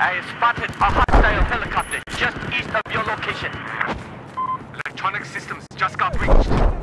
I spotted a hostile helicopter just east of your location. Electronic systems just got breached.